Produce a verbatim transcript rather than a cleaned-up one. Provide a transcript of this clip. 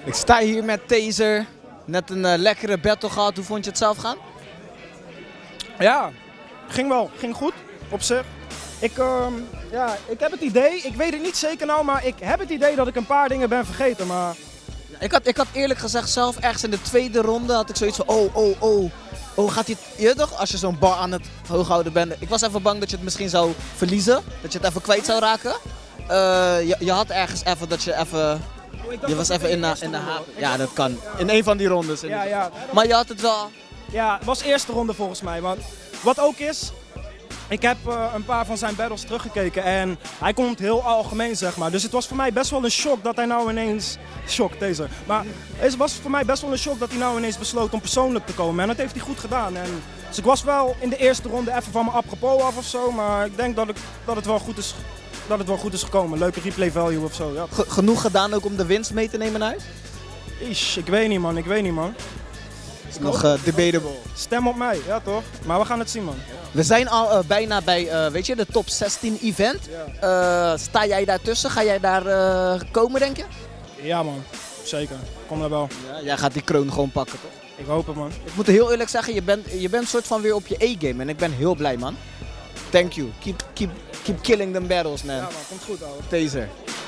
Ik sta hier met Taser. Net een uh, lekkere battle gehad. Hoe vond je het zelf gaan? Ja, ging wel. Ging goed, op zich. Ik, uh, ja, ik heb het idee, ik weet het niet zeker nou, maar ik heb het idee dat ik een paar dingen ben vergeten. Maar... Ik had, ik had eerlijk gezegd zelf ergens in de tweede ronde had ik zoiets van oh, oh, oh. Oh, gaat hij het... Je toch, als je zo'n bar aan het hooghouden bent. Ik was even bang dat je het misschien zou verliezen. Dat je het even kwijt zou raken. Uh, je, je had ergens even dat je even... Je was even in de, in de haven. Ja, dat kan. In een van die rondes. Ja, ja. Maar je had het wel... Ja, het was eerste ronde volgens mij. Want wat ook is, ik heb uh, een paar van zijn battles teruggekeken en hij komt heel algemeen, zeg maar. Dus het was voor mij best wel een shock dat hij nou ineens... Shock, deze. Maar het was voor mij best wel een shock dat hij nou ineens besloot om persoonlijk te komen. En dat heeft hij goed gedaan. En, dus ik was wel in de eerste ronde even van mijn apropos af of zo, maar ik denk dat, ik, dat, het wel goed is, dat het wel goed is gekomen. Leuke replay value of zo, ja. Genoeg gedaan ook om de winst mee te nemen naar huis? Ish, ik weet niet man, ik weet niet man. Is nog uh, debatable. Stem op mij, ja toch? Maar we gaan het zien man. We zijn al uh, bijna bij uh, weet je, de top zestien event. Ja. Uh, sta jij daartussen? Ga jij daar uh, komen denk je? Ja man, zeker. Kom daar wel. Ja, jij gaat die kroon gewoon pakken toch? Ik hoop het man. Ik moet heel eerlijk zeggen, je bent, je bent soort van weer op je A-game en ik ben heel blij man. Thank you. Keep, keep, keep killing them battles man. Ja man, komt goed ouwe. Taser.